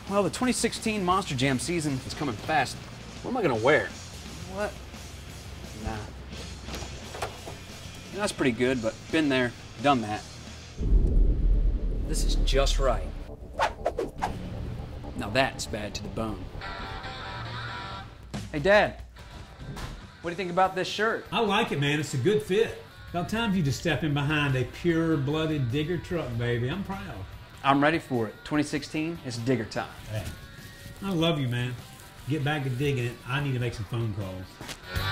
Well, the 2016 Monster Jam season is coming fast. What am I gonna wear? What? Nah. Yeah, that's pretty good, but been there, done that. This is just right. Now that's bad to the bone. Hey, Dad. What do you think about this shirt? I like it, man. It's a good fit. About time for you to step in behind a pure-blooded digger truck, baby. I'm proud. I'm ready for it. 2016, it's digger time. Hey, I love you, man. Get back to digging it. I need to make some phone calls.